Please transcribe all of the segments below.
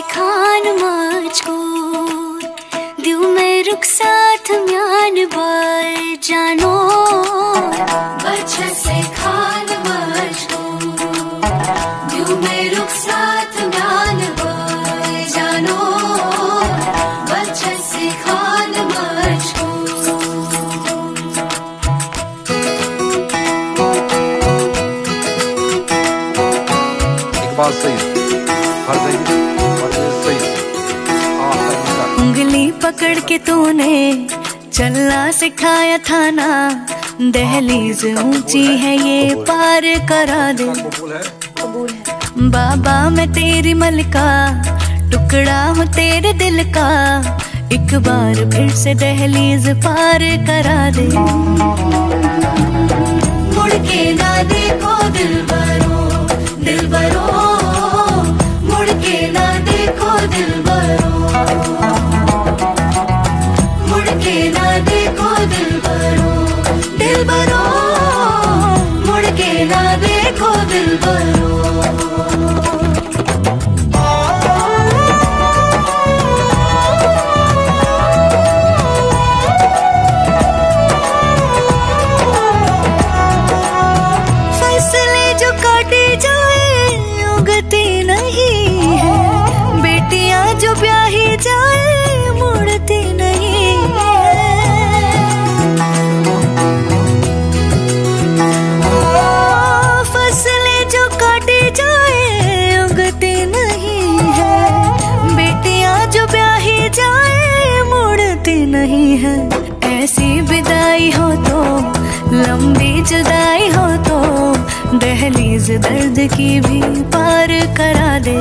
खान मुझको दिल में रुख साथ म्यान बार जानो बच्चा से खान मुझको दिल में रुख साथ म्यान बार जानो बच्चा से खान मुझको। एक बात सही उंगली पकड़ के तूने चलना सिखाया था ना, दहलीज ऊंची है ये पार करा दे। बाबा मैं तेरी मलका, टुकड़ा हूँ तेरे दिल का, एक बार फिर से दहलीज पार करा दे। मुड़ के ना देखो दिलबरो दिलबरो, मुड़ के ना देखो दिलबरो, मुड़ के ना देखो दिलबरो दिलबरो, मुड़ के ना देखो दिलबरो। फसले जो काटे जाए उगती नहीं है, बेटियां जो ब्याही जाए मुड़ती नहीं है। फसलें जो काटी जाए उगती नहीं है, बेटियां जो ब्याही जाए मुड़ती नहीं है। ऐसी विदाई हो तो लंबी जुदाई हो तो दहलीज दर्द की भी पार करा दे।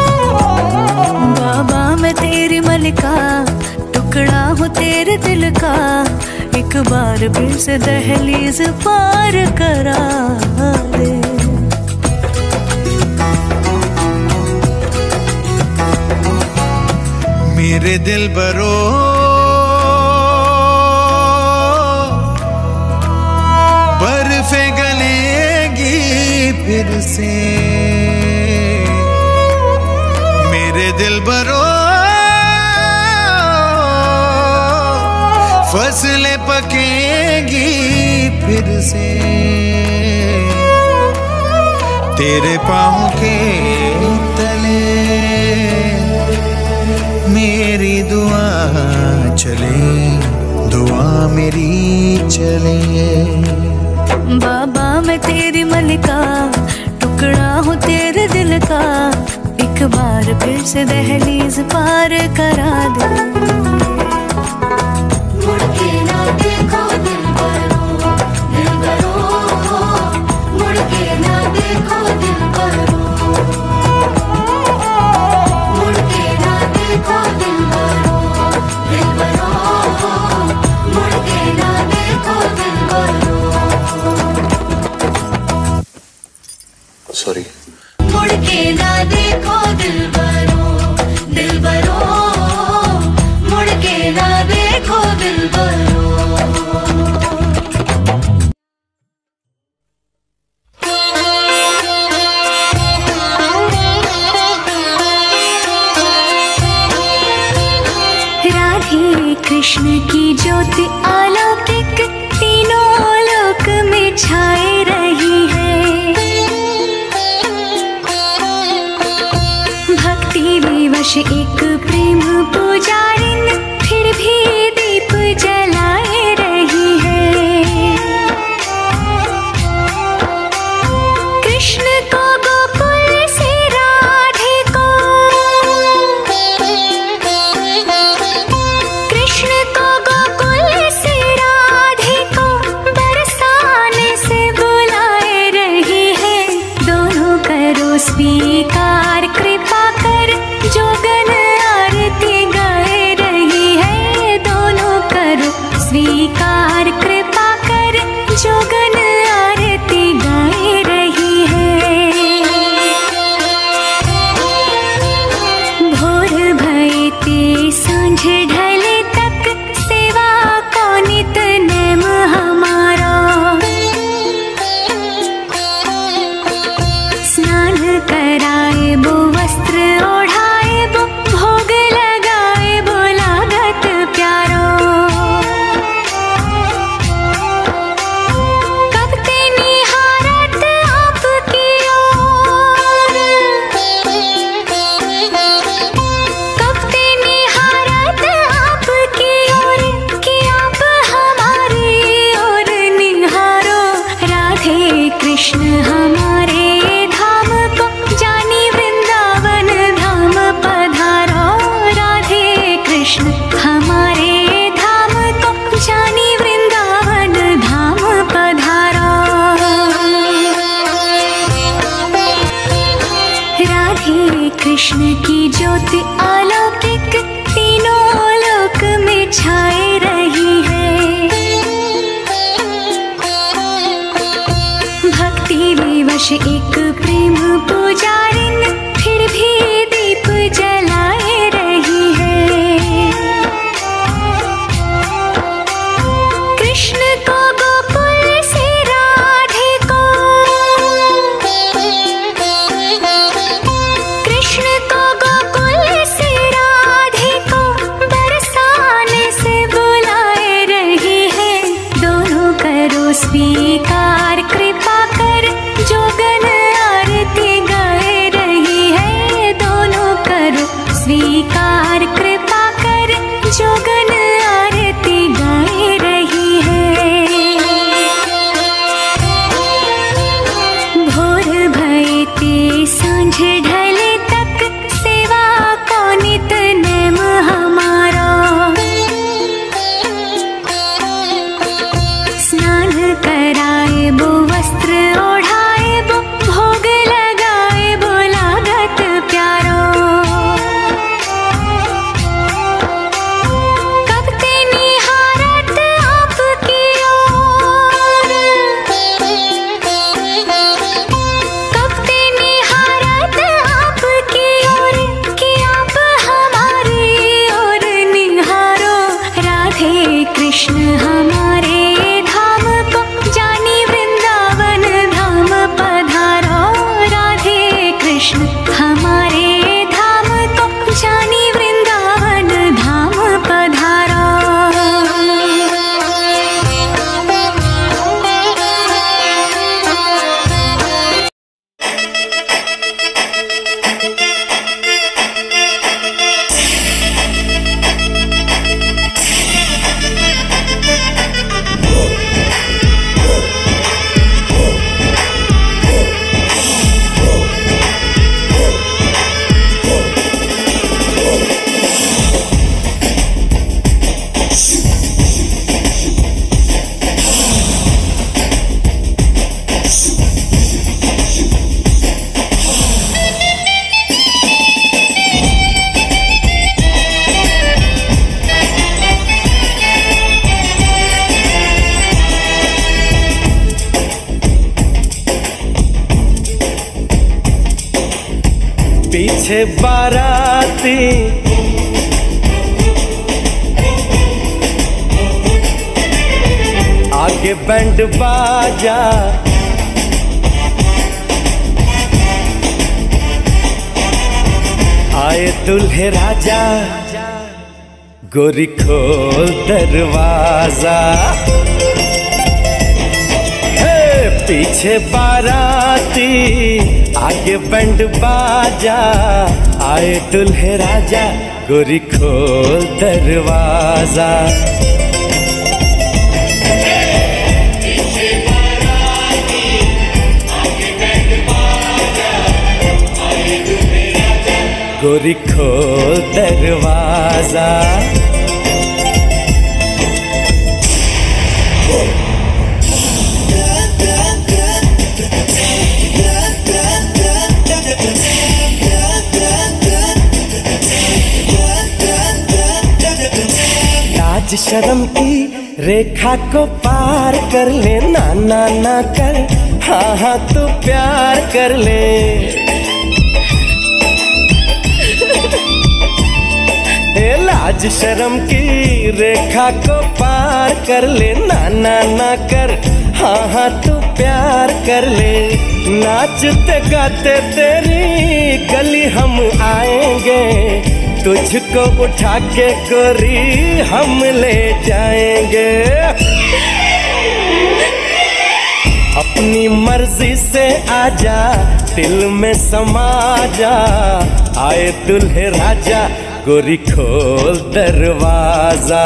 बाबा मैं तेरी मलिका, टुकड़ा हूँ तेरे दिल का, एक बार फिर से दहलीज पार करा दे। मेरे दिल बरो बर्फे गलेगी फिर से, मेरे दिल बरो फसलें पकेगी फिर से। तेरे पाँव के तले मेरी दुआ चले, दुआ मेरी चले। बाबा मैं तेरी मलिका, टुकड़ा हूँ तेरे दिल का, एक बार फिर से दहलीज पार करा दे। मुड़ के ना देखो दिलबरो दिलबरो, मुड़ के ना देखो दिलबरो, मुड़ के ना देखो दिलबरो दिलबरो, मुड़ के ना देखो दिलबरो। सॉरी। मुड़ के ना देखो दिलबरो दिलबरो, मुड़ के ना देखो दिलबरो। राधे कृष्ण की ज्योति अलौकिक तीनों लोक में छाए रही है। भक्ति विवश एक प्रेम पुजारिन फिर भी दीप जलाए रही है। कृष्ण को गोकुल से राधे को, कृष्ण को गोकुल से राधे को बरसाने से बुलाए रही है। दोनों करो स्वीकार कृपा कर, जोगन आरती गाए रही है। दोनों करो स्वीकार कृपा कर, जोगन आरती गाए रही है। भोर भये ते सांझ ढले तक, सेवा को नित नेम हमारा। स्नान कराए बो वस्त्र ओढ़ाए बो, वस्त्र ओढ़ाए बो भोग लगाए बो लागत प्यारो। कब ते निहारत आपकी ओर, कब ते निहारत आपकी ओर कि आप हमारी ओर निहारो। राधे कृष्ण हमारे धाम को जानी वृंदावन धाम पधारो। राधे कृष्ण हमारे धाम को जानी वृंदावन धाम पधारो। पीछे बाराती आगे बैंड बाजा, आए दुल्हे राजा गोरी खोल दरवाजा। पीछे बाराती आगे बैंड बाजा, आए दुल्हे राजा गोरी खोल दरवाजा। गोरी खोल दरवाजा। लाज शर्म की रेखा को पार कर ले, ना ना ना कर, हाँ हाँ तू प्यार कर ले। लाज शर्म की रेखा को पार कर ले, ना ना ना कर, हाँ हाँ तू प्यार कर ले। नाचते गाते तेरी गली हम आएंगे, तुझको उठा के गोरी हम ले जाएंगे। अपनी मर्जी से आजा दिल में समा जा, आए दुल्हे राजा गोरी खोल दरवाजा।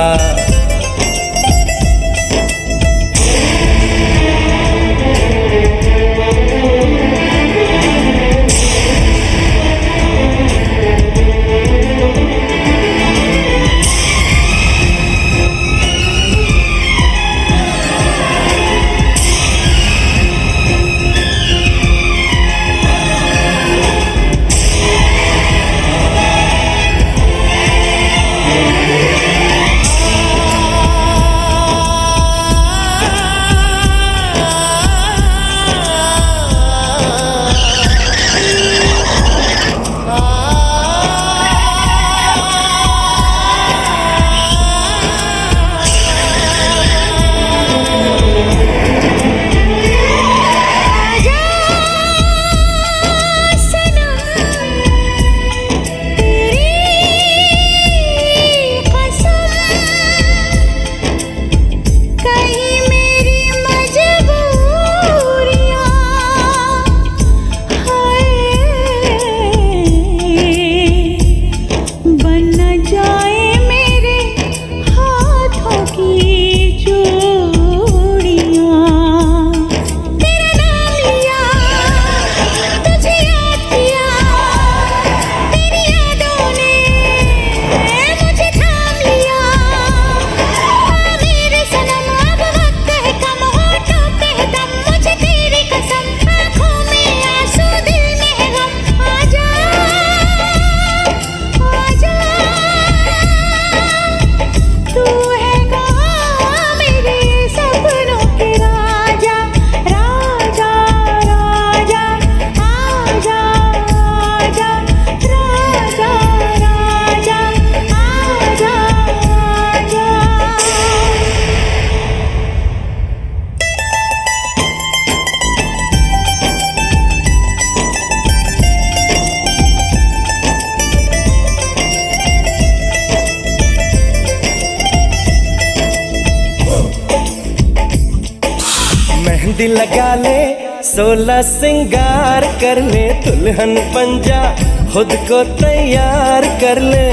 मेहंदी लगा ले 16 सिंगार कर ले, दुल्हन बन जा खुद को तैयार कर ले।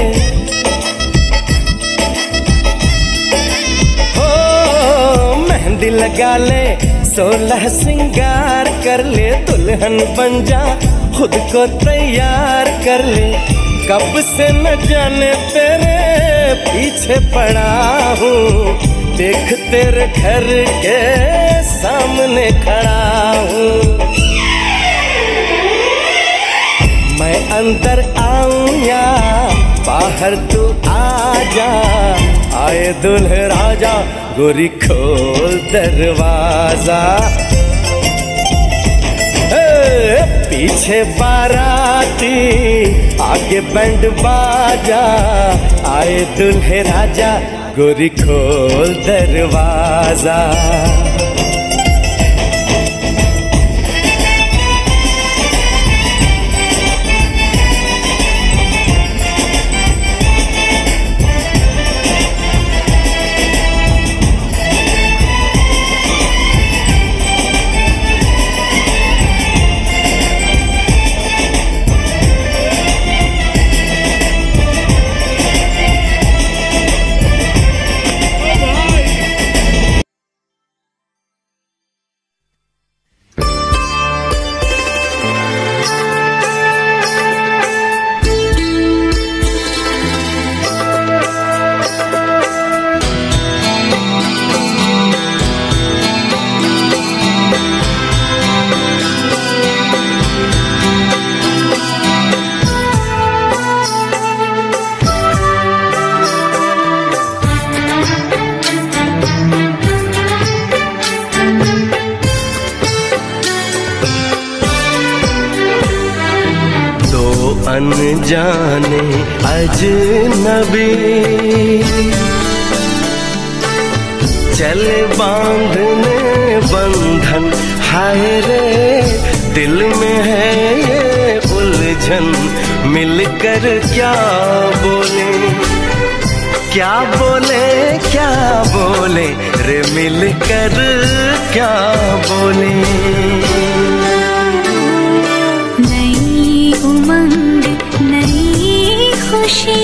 हो मेहंदी लगा ले 16 सिंगार कर ले, दुल्हन बन जा खुद को तैयार कर ले। कब से न जाने तेरे पीछे पड़ा हूँ, देख तेरे घर के सामने खड़ा हूँ। मैं अंदर आऊं या बाहर तू आ जा, आए दुल्हे राजा गोरी खोल दरवाजा। पीछे बाराती आगे बैंड बाजा, आए दुल्हे राजा गोरी खोल दरवाजा। अनजाने अजनबी चले बांधने बंधन, हाय रे दिल में है ये उलझन। मिलकर क्या बोले, क्या बोले, क्या बोले रे, मिलकर क्या बोले। नई उमंग नई खुशी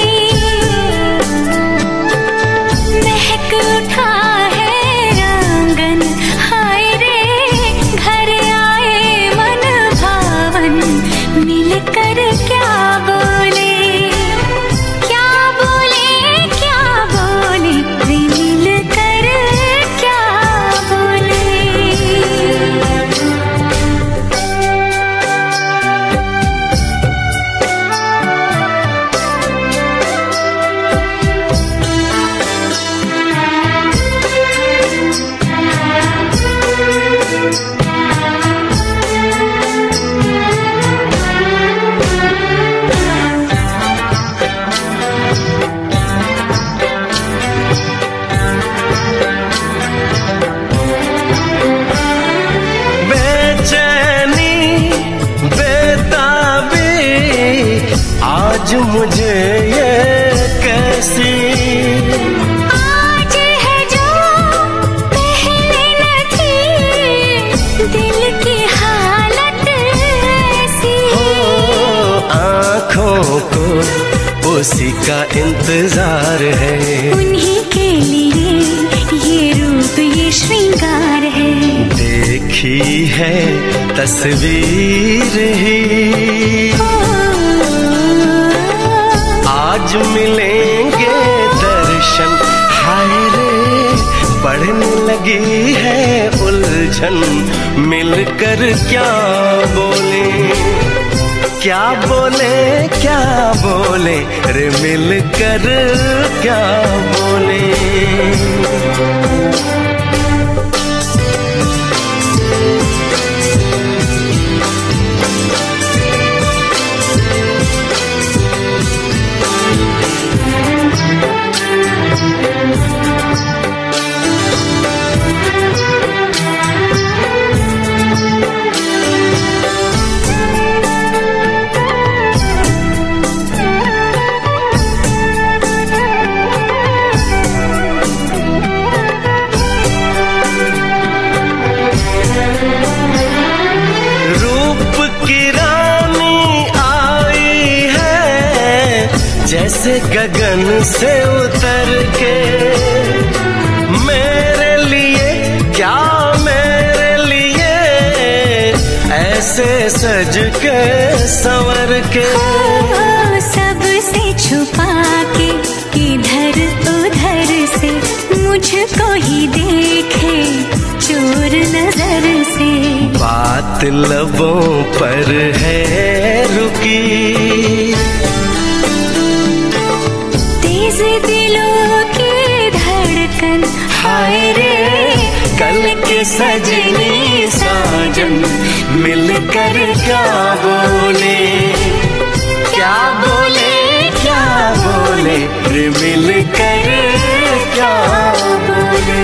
महक उठा है आंगन, हाय रे घर आए मन भावन। मिलकर क्या बोले, क्या बोले, क्या बोले रे, मिलकर क्या बोले। आज मुझे ये कैसी आज है जो पहले न थी, दिल की हालत ऐसी। हो आँखों को उसी का इंतजार है, उन्हीं के लिए ये रूप ये श्रृंगार है। देखी है तस्वीर ही आज मिलेंगे दर्शन, हाय रे बढ़ने लगी है उलझन। मिलकर क्या बोले, क्या बोले, क्या बोले रे, मिलकर क्या बोले। से उतर के, मेरे लिए क्या मेरे लिए ऐसे सज के संवर के। सबसे छुपा के इधर उधर से मुझको ही देखे चोर नजर से। बात लबों पर है रुकी, तेज दिलों की धड़कन हाय रे। कल के सजनी साजन मिलकर क्या बोले, क्या बोले, क्या बोले रे मिलकर क्या बोले।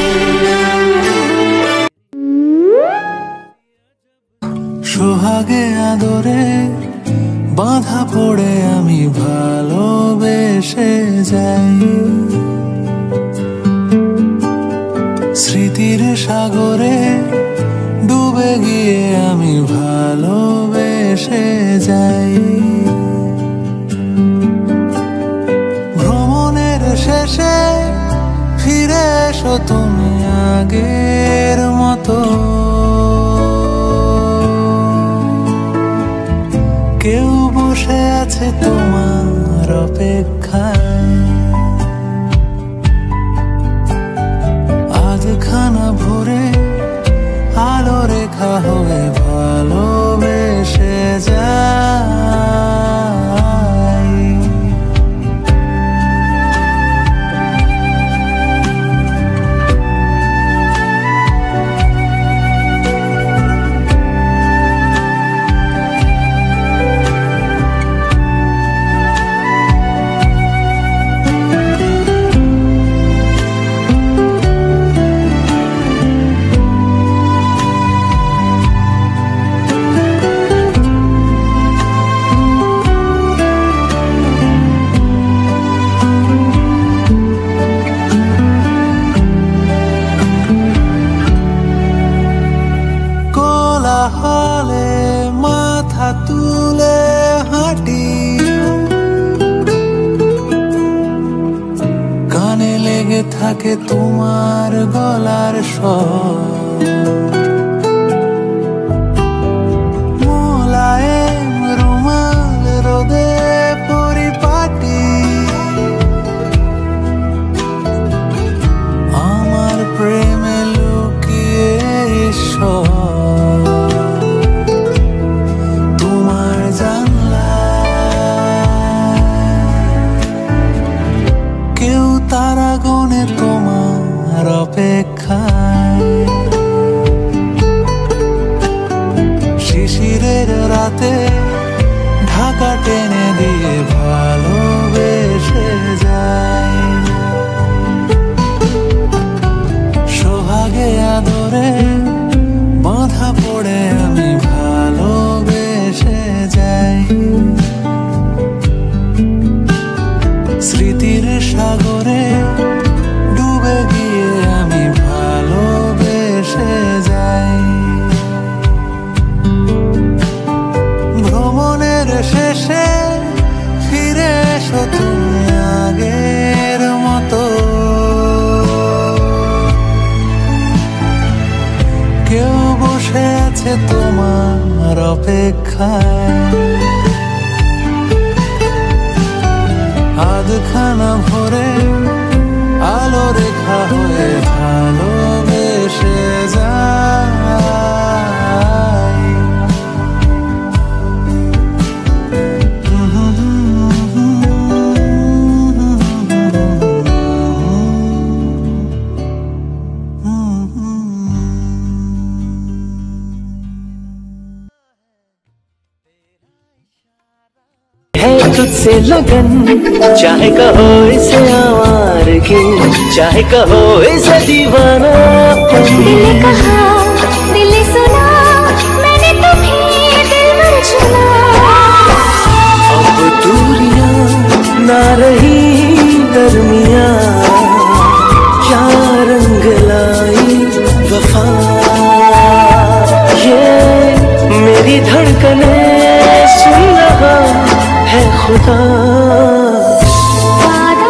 সোহাগে আদরে বাঁধা পড়ে আমি ভালোবেসে যাই, স্মৃতির সাগরে ডুবে গিয়ে আমি ভালোবেসে যাই। ভ্রমণের শেষে ফিরে এসো তুমি আগের মতো, কেউ বসে আছে তোমার অপেক্ষায়। আধখানা ভরে আলো রেখা হয়ে ভালোবেসে যাই। কোলাহলে মাথা তুলে হাঁটি, কানে লেগে থাকে তোমার গলার স্বর। মোলায়েম রুমাল রোদে পরিপাটি, আমার প্রেমে লুকিয়ে ঈশ্বর। তোমার জানলায় কেউ তারা গনে তোমার অপেক্ষায়। শিশিরের রাতে ঢাকা টেনে দিয়ে ভালোবেসে যাই। সোহাগে আদরে বাঁধা পড়ে আমি ভালোবেসে যাই, স্মৃতির সাগরে ডুবে গিয়ে আমি ভালোবেসে যাই। ভ্রমণের শেষে ফিরে এসো তুমি আগের মতো, কেউ বসে আছে তোমার অপেক্ষায়। আধখানা ভরে আলো রেখা হয়ে ভালোবেসে যাই। तुझसे लगन चाहे कहो इसे आवारगी, चाहे कहो इसे दीवाना। दिल कहा दिल सुना मैंने तुम्हें दिल भर चुना। अब दूरियां ना रही दरमिया, क्या रंग लाई वफा। ये मेरी धड़कने सुन रहा है खुदा।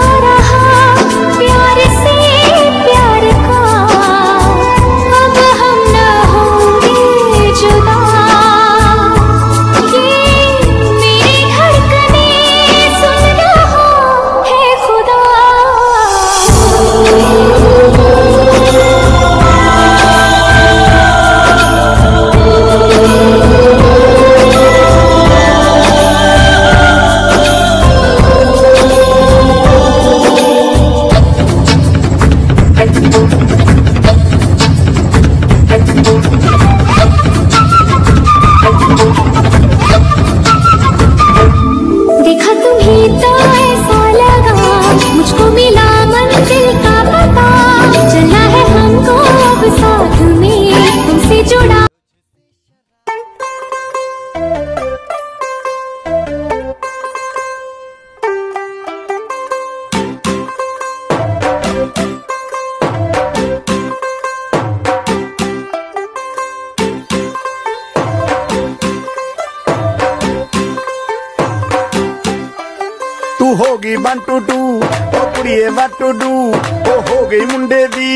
गई 1 2 2 ओ कुड़िए what to do ओ हो गई मुंडे दी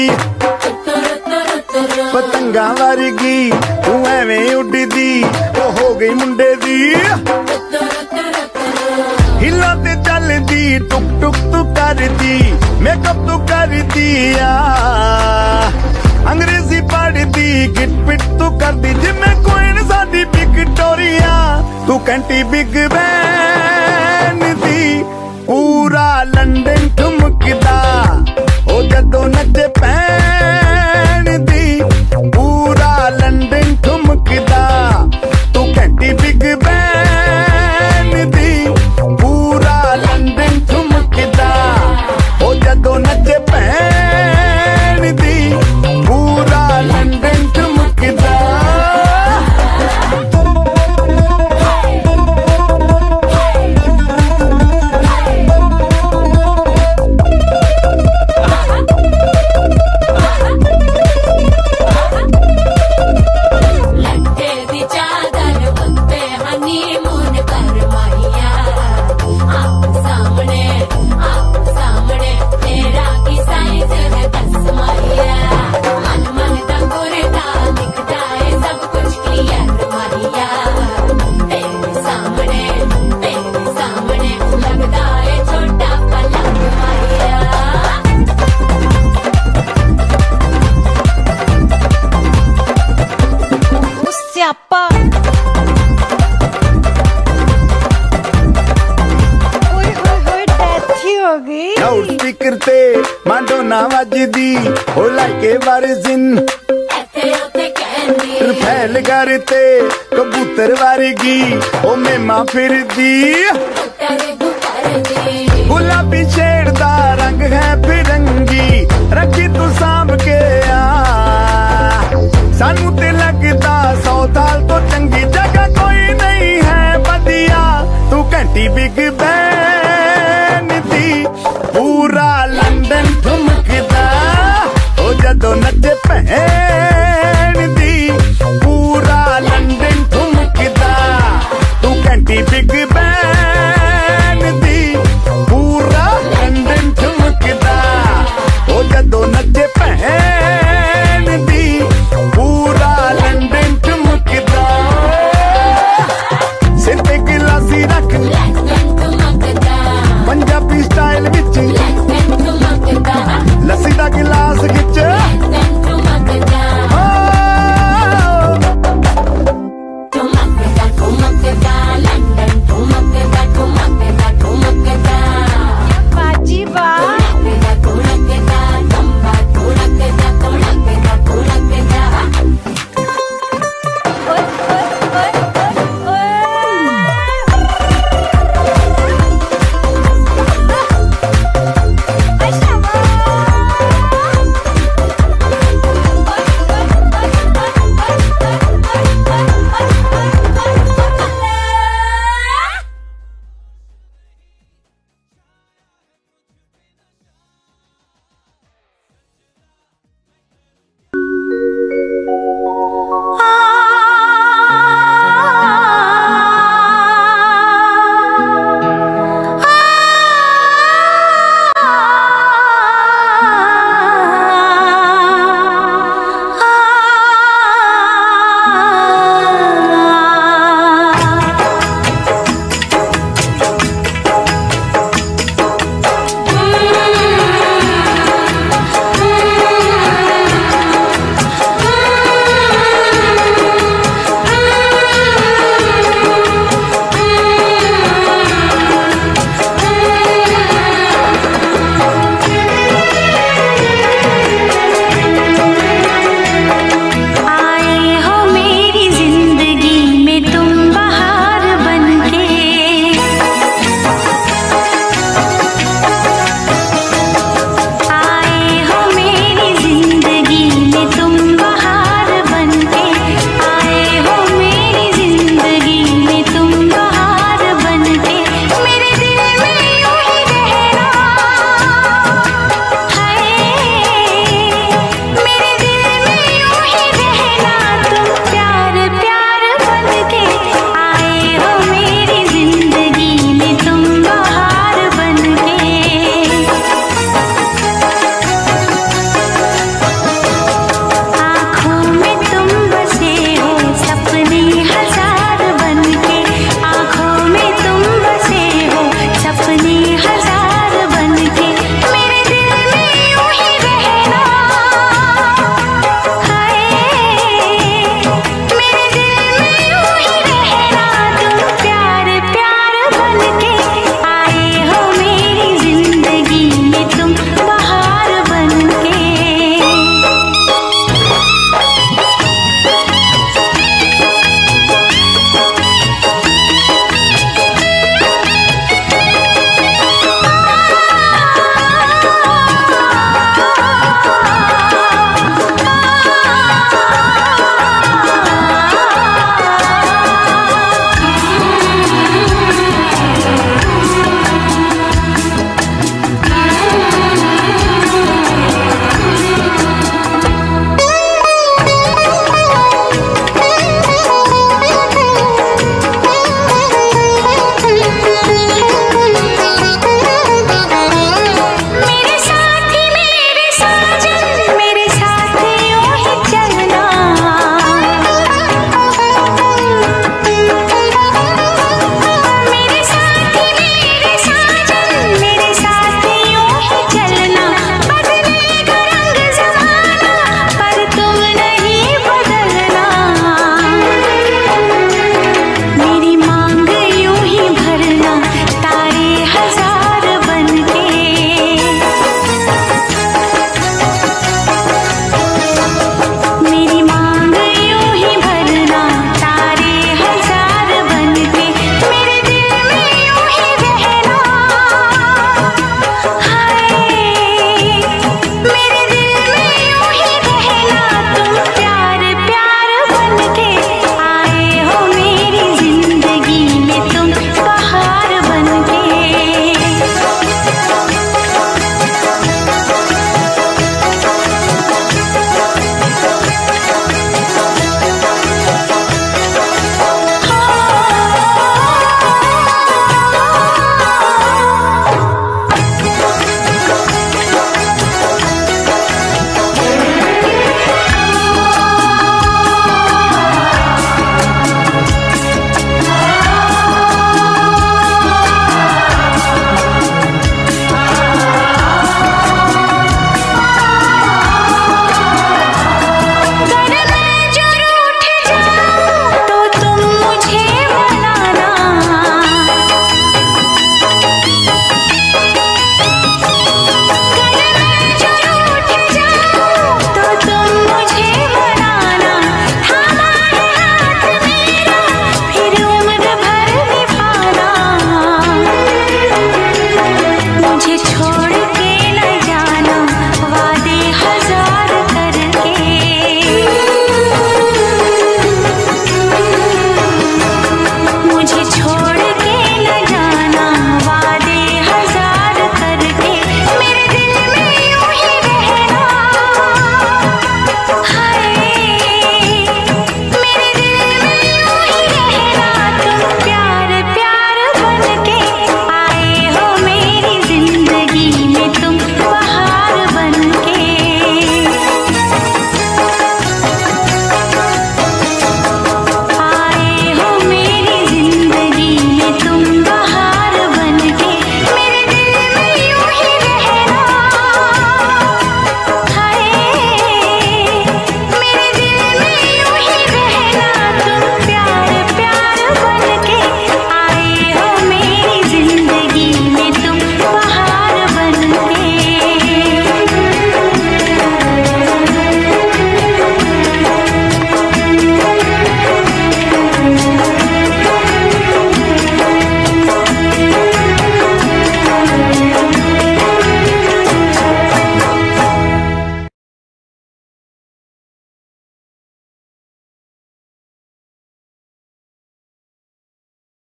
पतंगा वर्गी तू एवें उड़दी ओ हो गई मुंडे दी हिला ते चलदी टुक टुक तू करदी मेकअप तू करदी अंग्रेजी पढ़दी गिट पिट तू करदी जिम्मे कोई साडी विक्टोरिया तू कंटी बिग बैन दी पूरा लंदन ठुमकदा ओ जदों नचे पैन दी पूरा लंदन ठुमकदा तू कंटी बिग बैन दी पूरा लंदन ठुमकदा ओ जदों नचे पैन दी पूरा लंदन ठुमकदा लाउड स्पीकर ते माडोना वजदी ओ लाइके वारिजिन फैल करते कबूतर वर्गी ओ मेमा फिरदी गुलाबी शेड दा रंग है फिरंग